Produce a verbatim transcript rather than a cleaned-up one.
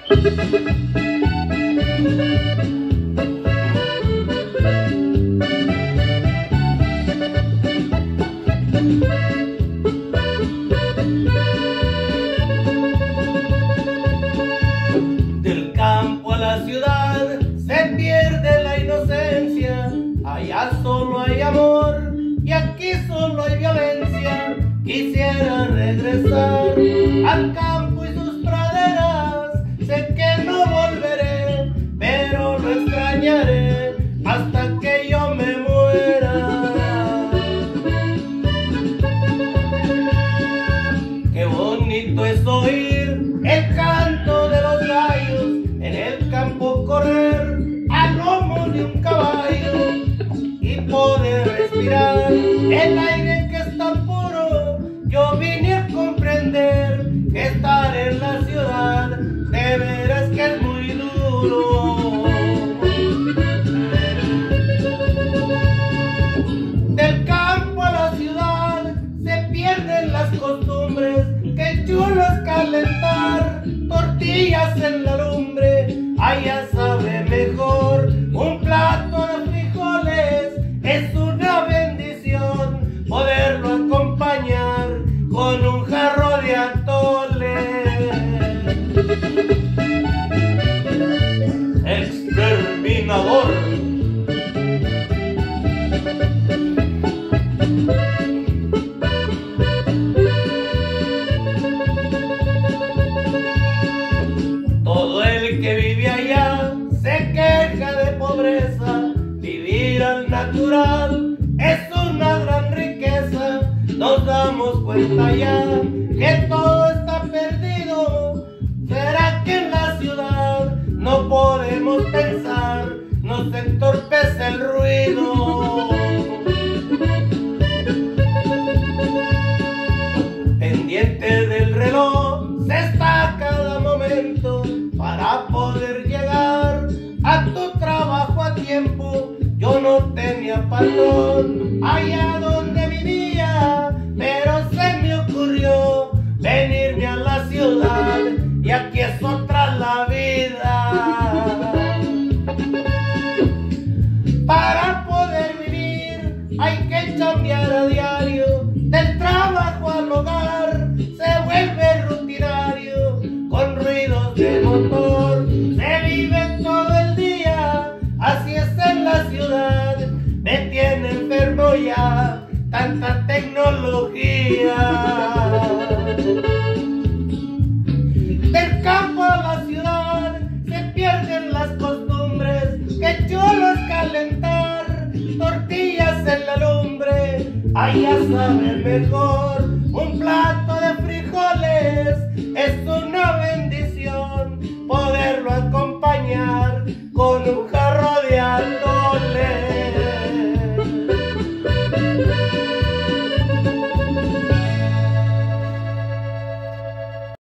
Del campo a la ciudad se pierde la inocencia, allá solo hay amor y aquí solo hay violencia. Quisiera regresar al campo y sus praderas, sé que no volveré, pero lo extrañaré hasta que yo me muera. Qué bonito es oír el canto de los gallos, en el campo correr al lomo de un caballo y poder respirar el aire que es tan puro. Yo vine a comprender que estar en la ciudad de veras que es muy duro. Del campo a la ciudad se pierden las costumbres, que chulo es calentar tortillas en la lumbre. Allá sabe mejor un plato de frijoles, es una bendición poderlo acompañar con un jarro de atole. Exterminador. Todo el que vive allá se queja de pobreza, vivir al natural es una gran riqueza. Nos damos cuenta ya que todo está perdido. ¿Será que en la ciudad no podemos pensar? Nos entorpece el ruido. Pendiente del reloj se está cada momento para poder llegar a tu trabajo a tiempo. Yo no tenía patrón allá donde vivía, pero se me ocurrió venirme a la ciudad y aquí es otra la vida. Para poder vivir hay que chambear a diario, del trabajo al hogar se vuelve rutinario, con ruidos de motor se vive todo el día. Así es en la ciudad, me tiene enfermo ya tanta tecnología. Del campo a la ciudad se pierden las costumbres, que chulo es calentar tortillas en la lumbre. Allá sabe mejor un plato de frijoles, es